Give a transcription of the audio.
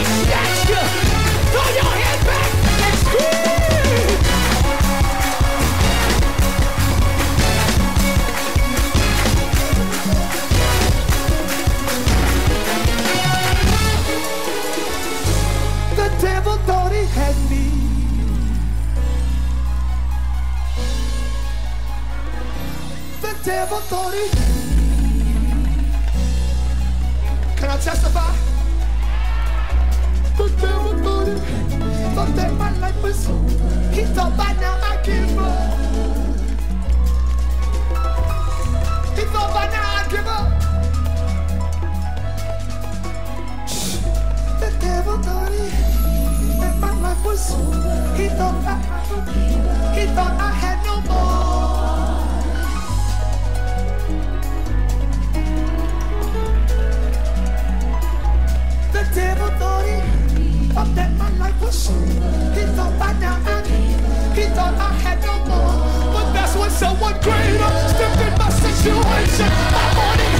snatch you. Throw your head back and scream. The devil thought he had me. The devil thought he had me. Can I testify? The devil thought he had me. Thought that my life was over. He thought by now I give up. He thought by now I give up. The devil thought he had me. That my life was over. He thought I had no more. The devil thought that my life was over. He thought by now he thought I had no more. But that's when someone greater stepped in my situation. My morning